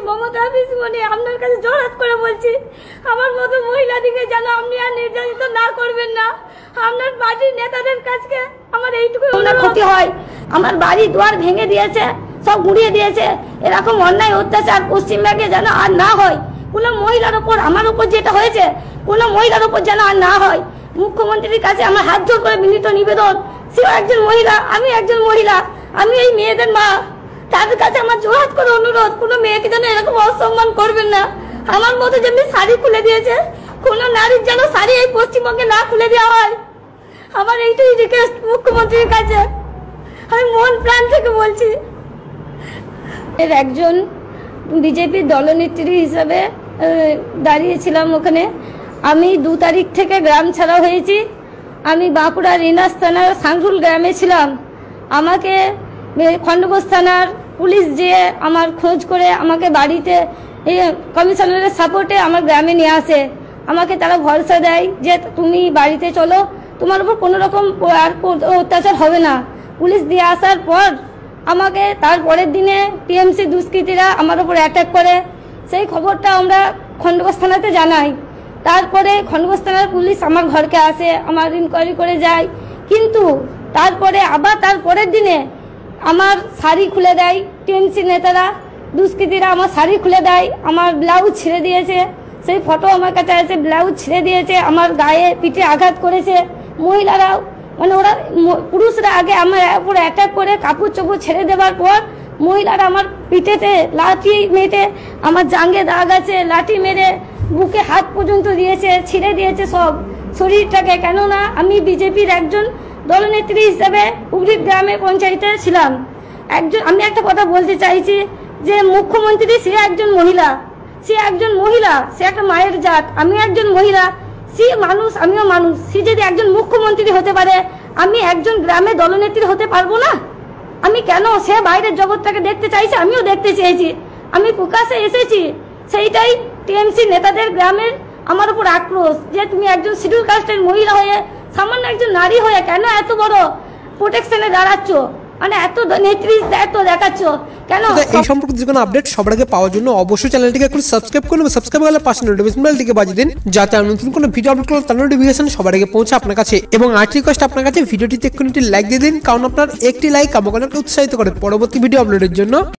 মমতা পিসমণি আপনার কাছে জোরহাত করে বলছি, আমার মতো মহিলাদিকে যেন আপনি আর নির্যাতিত না করবেন না। আপনার পার্টির নেতাদের কাছে আমার এইটুকু ক্ষতি হয়, আমার বাড়ি দুয়ার ভেঙে দিয়েছে, সব গুঁড়িয়ে দিয়েছে। এরকম অন্যায় অত্যাচার পশ্চিমবঙ্গে যেন আর না হয়, কোনো মহিলার ওপর, আমার ওপর যেটা হয়েছে কোনো মহিলার ওপর যেন আর না হয়। মুখ্যমন্ত্রীর কাছে আমার হাত জোর করে বিনীত নিবেদন, সেও একজন মহিলা, আমি একজন মহিলা, আমি এই মেয়েদের মা, তাদের কাছে আমার জোরহাত করে অনুরোধ, কোনো মেয়েকে যেন এরকম অসম্মান করবেন না। আমার মতো যেমনি শাড়ি খুলে দিয়েছে, কোনো নারীর যেন শাড়ি এই পশ্চিমবঙ্গে না খুলে দেওয়া হয়। আমার এইটাই রিকোয়েস্ট মুখ্যমন্ত্রীর কাছে, আমি মন প্রাণ থেকে বলছি। এর একজন বিজেপির দলনেত্রী হিসাবে দাঁড়িয়েছিলাম ওখানে। আমি 2 তারিখ থেকে গ্রাম ছাড়া হয়েছি। আমি বাঁকুড়া রিনাস থানার সাংরুল গ্রামে ছিলাম। আমাকে খণ্ডঘোষ থানার পুলিশ যেয়ে আমার খোঁজ করে আমাকে বাড়িতে কমিশনারের সাপোর্টে আমার গ্রামে নিয়ে আসে। আমাকে তারা ভরসা দেয় যে তুমি বাড়িতে চলো, তোমার উপর কোনো রকম আর অত্যাচার হবে না। পুলিশ দিয়ে আসার পর আমাকে তার পরের দিনে টিএমসি দুষ্কৃতীরা আমার উপর অ্যাটাক করে। সেই খবরটা আমরা খণ্ডঘোষ থানাতে জানাই। তারপরে খণ্ডঘোষ থানার পুলিশ আমার ঘরকে আসে, আমার ইনকোয়ারি করে যায়। কিন্তু তারপরে আবার তার পরের দিনে আমার শাড়ি খুলে দেয় টিএমসি নেতারা, দুষ্কৃতীরা আমার শাড়ি খুলে দেয়, আমার ব্লাউজ ছিঁড়ে দিয়েছে। সেই ফটো আমার কাছে আছে, ব্লাউজ ছিঁড়ে দিয়েছে, আমার গায়ে পিঠে আঘাত করেছে। মহিলারাও, মানে ওরা পুরুষরা আগে আমার উপর অ্যাটাক করে কাপড় চোপড় ছেড়ে দেওয়ার পর মহিলারা আমার পিঠেতে লাঠি মেরে, আমার জাঙ্গে দাগ আছে, লাঠি মেরে বুকে হাত পর্যন্ত দিয়েছে, ছিঁড়ে দিয়েছে সব শরীরটাকে। কেননা আমি বিজেপির একজন দলনেত্রী হিসেবে উগরি গ্রামে পঞ্চায়েতে ছিলাম। আমি একটা কথা বলতে চাইছি যে মুখ্যমন্ত্রী সে একজন মহিলা, সে একজন মহিলা, সে একটা মায়ের জাত, আমি একজন মহিলা, সে মানুষ, আমিও মানুষ। সে যদি একজন মুখ্যমন্ত্রী হতে পারে, আমি একজন গ্রামে দলনেত্রী হতে পারবো না? আমি কেন? সে বাইরের জগৎটাকে দেখতে চাইছে, আমিও দেখতে চেয়েছি, আমি প্রকাশ্যে এসেছি। সেইটাই টিএমসি নেতাদের গ্রামের আমার উপর আক্রোশ যে তুমি একজন শিডিউল কাস্টের মহিলা হয়ে, সামান্য একজন নারী হয়ে কেন এত বড় প্রোটেকশনে দাঁড়াচ্ছ, মানে এত নেত্রী এত দেখাচ্ছ কেন? এই সম্পর্কে যে কোনো আপডেট সবার আগে পাওয়ার জন্য অবশ্যই চ্যানেলটিকে একটু সাবস্ক্রাইব করুন, সাবস্ক্রাইব করলে পাশে নোটিফিকেশন বেলটিকে বাজিয়ে দিন, যাতে আমি নতুন কোনো ভিডিও আপলোড করলে তার নোটিফিকেশন সবার আগে পৌঁছে আপনার কাছে। এবং আরেকটি রিকোয়েস্ট আপনার কাছে, ভিডিওটিতে একটু লাইক দিয়ে দিন, কারণ আপনার একটি লাইক আমাকে অনেক উৎসাহিত করে পরবর্তী ভিডিও আপলোডের জন্য।